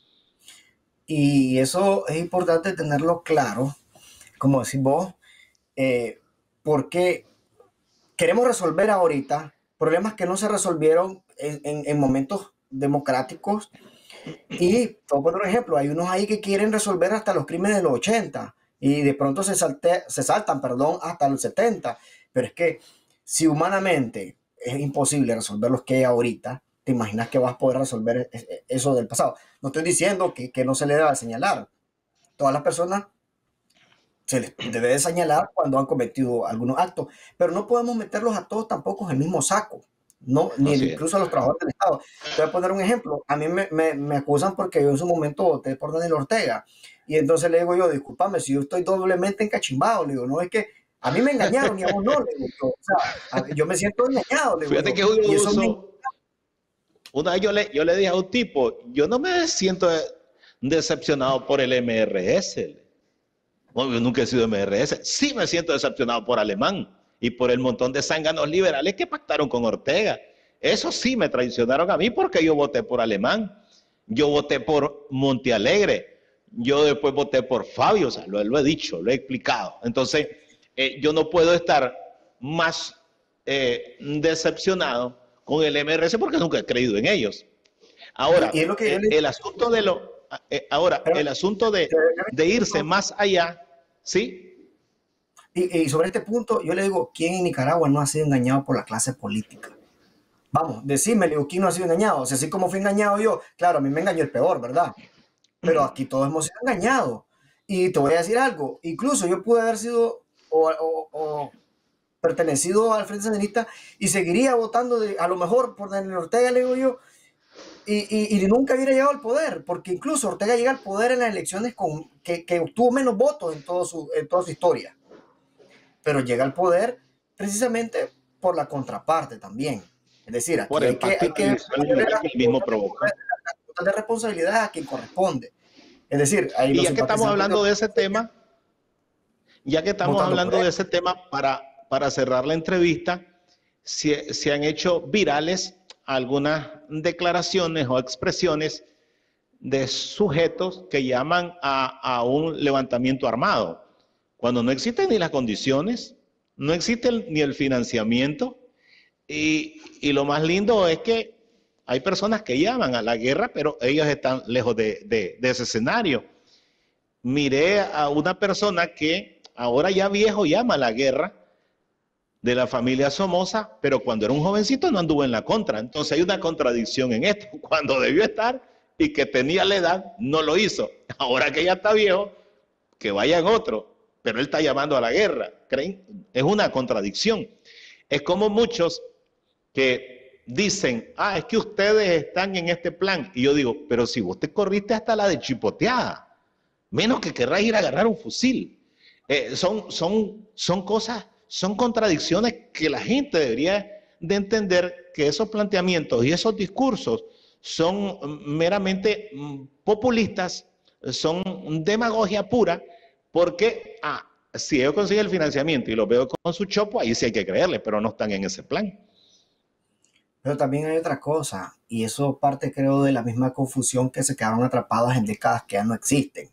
y eso es importante tenerlo claro, como decís vos, eh, porque queremos resolver ahorita problemas que no se resolvieron en, en, en momentos democráticos. Y, por ejemplo, hay unos ahí que quieren resolver hasta los crímenes de los ochenta y de pronto se, salte, se saltan, perdón, hasta los setenta. Pero es que si humanamente es imposible resolver los que hay ahorita, ¿te imaginas que vas a poder resolver eso del pasado? No estoy diciendo que, que no se le deba señalar. Todas las personas se les debe de señalar cuando han cometido algunos actos, pero no podemos meterlos a todos tampoco en el mismo saco, no, ni
Así
incluso a
es.
los trabajadores del Estado. Te voy a poner un ejemplo. A mí me, me, me acusan porque yo en su momento voté por Daniel Ortega, y entonces le digo yo, discúlpame, si yo estoy doblemente encachimbado, le digo, no es que a mí me engañaron y a vos no, le digo yo, o sea, a, yo me siento engañado, le digo
Fíjate
yo,
que uno
y eso me...
uso, una vez yo le, yo le dije a un tipo, yo no me siento decepcionado por el M R S. Bueno, yo nunca he sido M R S. Sí me siento decepcionado por Alemán y por el montón de zánganos liberales que pactaron con Ortega. Eso sí me traicionaron a mí porque yo voté por Alemán. Yo voté por Montealegre. Yo después voté por Fabio. O sea, lo, lo he dicho, lo he explicado. Entonces, eh, yo no puedo estar más eh, decepcionado con el M R S porque nunca he creído en ellos. Ahora,
Y, y es lo que yo
el,
le...
el asunto de lo... Eh, ahora, el asunto de, de irse más allá, ¿sí?
Y, y sobre este punto, yo le digo, ¿quién en Nicaragua no ha sido engañado por la clase política? Vamos, decime, le digo, ¿quién no ha sido engañado? O sea, así como fui engañado yo, claro, a mí me engañó el peor, ¿verdad? Pero aquí todos hemos sido engañados. Y te voy a decir algo, incluso yo pude haber sido o, o, o pertenecido al Frente Sandinista y seguiría votando de, a lo mejor por Daniel Ortega, le digo yo, y, y, y nunca hubiera llegado al poder, porque incluso Ortega llega al poder en las elecciones con, que, que obtuvo menos votos en, todo su, en toda su historia, pero llega al poder precisamente por la contraparte también. Es decir, aquí
Por el
hay que,
pacto
hay que
internacional que el mismo provocó.
de responsabilidad a quien corresponde. Es decir, ahí
Y
los
ya que estamos hablando de ese
de...
tema, ya que estamos hablando de ese tema, para, para cerrar la entrevista, se, se han hecho virales algunas declaraciones o expresiones de sujetos que llaman a, a un levantamiento armado, cuando no existen ni las condiciones, no existe el, ni el financiamiento, y, y lo más lindo es que hay personas que llaman a la guerra, pero ellos están lejos de, de, de ese escenario. Miré a una persona que ahora ya viejo llama a la guerra, de la familia Somoza, pero cuando era un jovencito no anduvo en la contra. Entonces hay una contradicción en esto. Cuando debió estar y que tenía la edad, no lo hizo. Ahora que ya está viejo, que vayan otros, pero él está llamando a la guerra. ¿Creen? Es una contradicción. Es como muchos que dicen, ah, es que ustedes están en este plan. Y yo digo, pero si vos te corriste hasta la de chipoteada, menos que querrás ir a agarrar un fusil. Eh, son, son, son cosas, son contradicciones que la gente debería de entender, que esos planteamientos y esos discursos son meramente populistas, son demagogia pura, porque ah, si ellos consiguen el financiamiento y lo veo con su chopo, ahí sí hay que creerle, pero no están en ese plan.
Pero también hay otra cosa, y eso parte, creo, de la misma confusión que se quedaron atrapadas en décadas que ya no existen.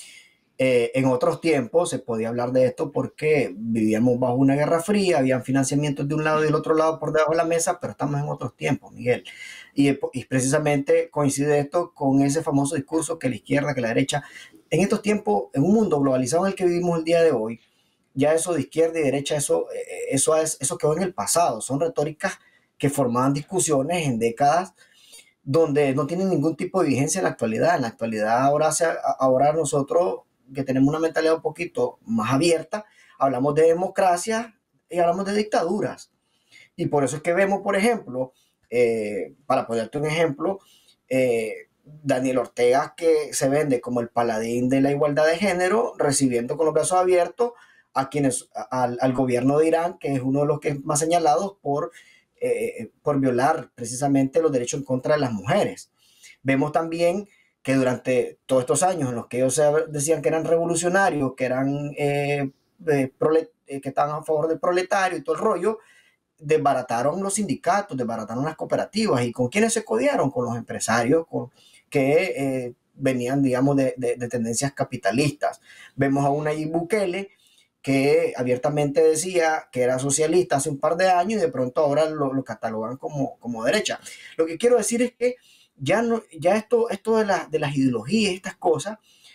Eh, en otros tiempos se podía hablar de esto porque vivíamos bajo una guerra fría, habían financiamientos de un lado y del otro lado por debajo de la mesa, pero estamos en otros tiempos, Miguel. Y, y precisamente coincide esto con ese famoso discurso que la izquierda, que la derecha, en estos tiempos, en un mundo globalizado en el que vivimos el día de hoy, ya eso de izquierda y derecha, eso, eso, es, eso quedó en el pasado, son retóricas que formaban discusiones en décadas donde no tienen ningún tipo de vigencia en la actualidad. En la actualidad ahora, se, ahora nosotros que tenemos una mentalidad un poquito más abierta, hablamos de democracia y hablamos de dictaduras. Y por eso es que vemos, por ejemplo, eh, para ponerte un ejemplo, eh, Daniel Ortega, que se vende como el paladín de la igualdad de género, recibiendo con los brazos abiertos a quienes, al, al gobierno de Irán, que es uno de los que es más señalados por, eh, por violar precisamente los derechos en contra de las mujeres. Vemos también que durante todos estos años en los que ellos decían que eran revolucionarios, que eran eh, eh, prolet eh, que estaban a favor del proletario y todo el rollo, desbarataron los sindicatos, desbarataron las cooperativas. ¿Y con quiénes se codiaron? Con los empresarios con, que eh, venían, digamos, de, de, de tendencias capitalistas. Vemos a una Nayib Bukele que abiertamente decía que era socialista hace un par de años y de pronto ahora lo, lo catalogan como, como derecha. Lo que quiero decir es que ya, no, ya esto, esto de, la, de las ideologías y estas cosas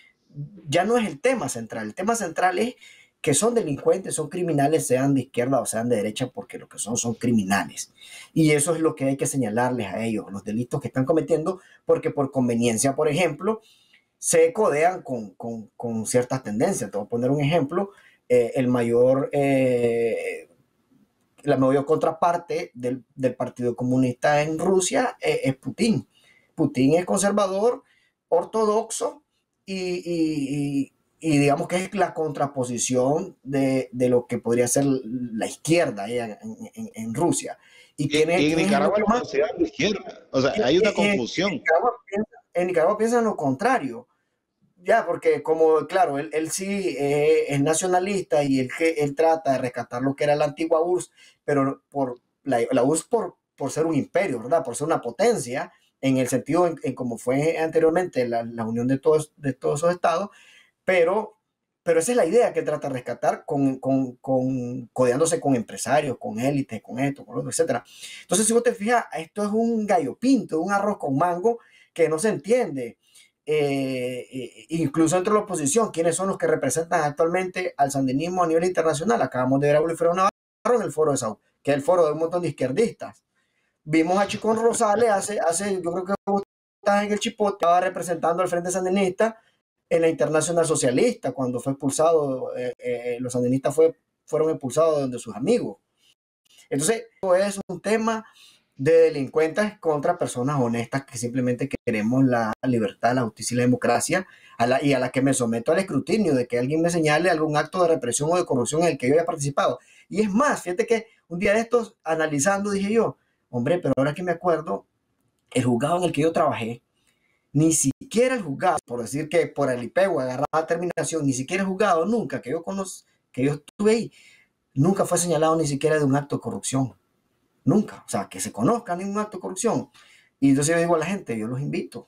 ya no es el tema central. El tema central es que son delincuentes, son criminales, sean de izquierda o sean de derecha, porque lo que son son criminales. Y eso es lo que hay que señalarles a ellos, los delitos que están cometiendo, porque por conveniencia, por ejemplo, se codean con, con, con ciertas tendencias. Te voy a poner un ejemplo. Eh, el mayor, eh, la mayor contraparte del, del Partido Comunista en Rusia eh, es Putin. Putin es conservador, ortodoxo y, y, y, y digamos que es la contraposición de, de lo que podría ser la izquierda eh, en, en, en Rusia.
Y, tiene, y en Nicaragua lo consideran de izquierda. O sea, hay una confusión.
En Nicaragua, en Nicaragua piensan lo contrario. Ya, porque como, claro, él, él sí eh, es nacionalista y él, él trata de rescatar lo que era la antigua U R S S, pero por la, la U R S S por, por ser un imperio, ¿verdad? Por ser una potencia, en el sentido en, en como fue anteriormente la, la unión de todos, de todos esos estados, pero, pero esa es la idea que trata de rescatar con, con, con, codeándose con empresarios, con élites, con esto, con lo otro, etcétera. Entonces, si vos te fijas, esto es un gallo pinto, un arroz con mango que no se entiende. Eh, incluso entre la oposición, ¿quiénes son los que representan actualmente al sandinismo a nivel internacional? Acabamos de ver a Wilfredo Navarro en el foro de Sao, que es el foro de un montón de izquierdistas. Vimos a Chicón Rosales hace, hace yo creo que estaba en el Chipote, estaba representando al Frente Sandinista en la Internacional Socialista, cuando fue expulsado, eh, eh, los sandinistas fue, fueron expulsados de sus amigos. Entonces, es un tema de delincuentes contra personas honestas que simplemente queremos la libertad, la justicia y la democracia, a la, y a la que me someto al escrutinio de que alguien me señale algún acto de represión o de corrupción en el que yo haya participado. Y es más, fíjate que un día de estos, analizando, dije yo, hombre, pero ahora que me acuerdo, el juzgado en el que yo trabajé, ni siquiera el juzgado, por decir que por el I P E U agarraba terminación, ni siquiera el juzgado nunca, que yo conozco, que yo estuve ahí, nunca fue señalado ni siquiera de un acto de corrupción. Nunca. O sea, que se conozca ningún acto de corrupción. Y entonces yo digo a la gente, yo los invito.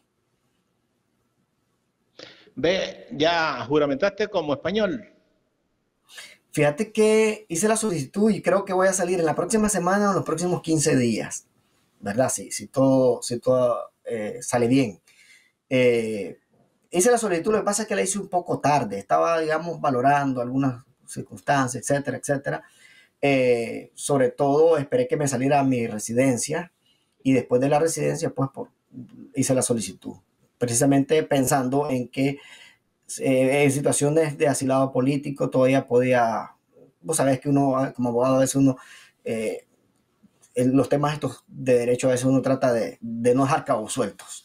Ve, ¿ya juramentaste como español?
Fíjate que hice la solicitud y creo que voy a salir en la próxima semana o en los próximos quince días. ¿Verdad? Sí, si todo, si todo eh, sale bien. Eh, hice la solicitud, lo que pasa es que la hice un poco tarde. Estaba, digamos, valorando algunas circunstancias, etcétera, etcétera. Eh, sobre todo esperé que me saliera mi residencia y después de la residencia pues por, hice la solicitud, precisamente pensando en que eh, en situaciones de asilado político todavía podía, vos sabés que uno como abogado a veces uno eh, en los temas estos de derecho a veces uno trata de, de no dejar cabos sueltos.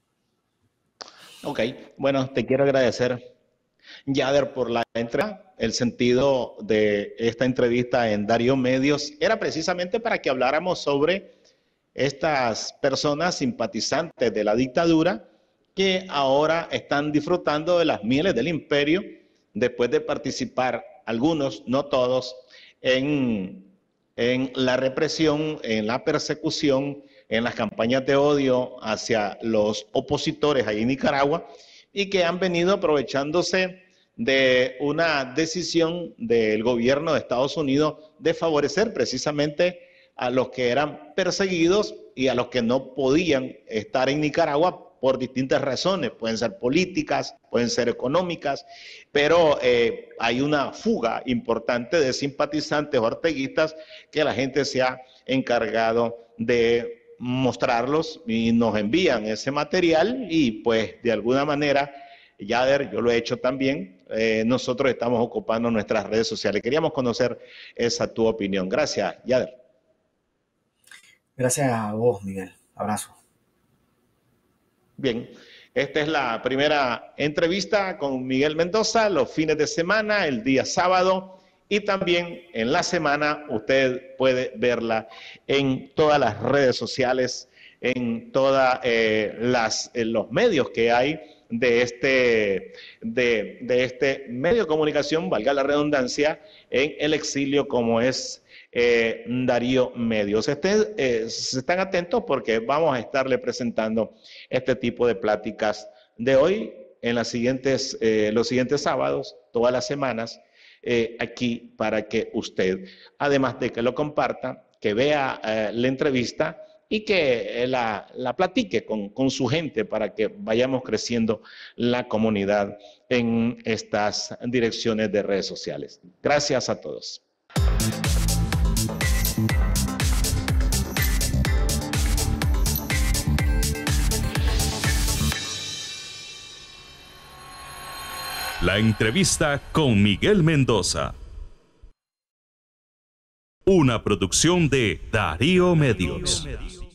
Ok, bueno, te quiero agradecer, Yader, por la entrega. El sentido de esta entrevista en Darío Medios era precisamente para que habláramos sobre estas personas simpatizantes de la dictadura que ahora están disfrutando de las mieles del imperio después de participar, algunos, no todos, en, en la represión, en la persecución, en las campañas de odio hacia los opositores ahí en Nicaragua, y que han venido aprovechándose de una decisión del gobierno de Estados Unidos de favorecer precisamente a los que eran perseguidos y a los que no podían estar en Nicaragua por distintas razones. Pueden ser políticas, pueden ser económicas, pero eh, hay una fuga importante de simpatizantes orteguistas que la gente se ha encargado de mostrarlos y nos envían ese material y pues de alguna manera, Yader, yo lo he hecho también, eh, nosotros estamos ocupando nuestras redes sociales. Queríamos conocer esa tu opinión. Gracias, Yader.
Gracias a vos, Miguel. Abrazo.
Bien, esta es la primera entrevista con Miguel Mendoza, los fines de semana, el día sábado, y también en la semana usted puede verla en todas las redes sociales, en todos eh, los medios que hay de este, de, de este medio de comunicación, valga la redundancia, en el exilio como es eh, Darío Medios. Estén, eh, están atentos porque vamos a estarle presentando este tipo de pláticas de hoy en las siguientes, eh, los siguientes sábados, todas las semanas, eh, aquí para que usted, además de que lo comparta, que vea eh, la entrevista y que eh, la, la platique con, con su gente para que vayamos creciendo la comunidad en estas direcciones de redes sociales. Gracias a todos.
La entrevista con Miguel Mendoza. Una producción de Darío Medios.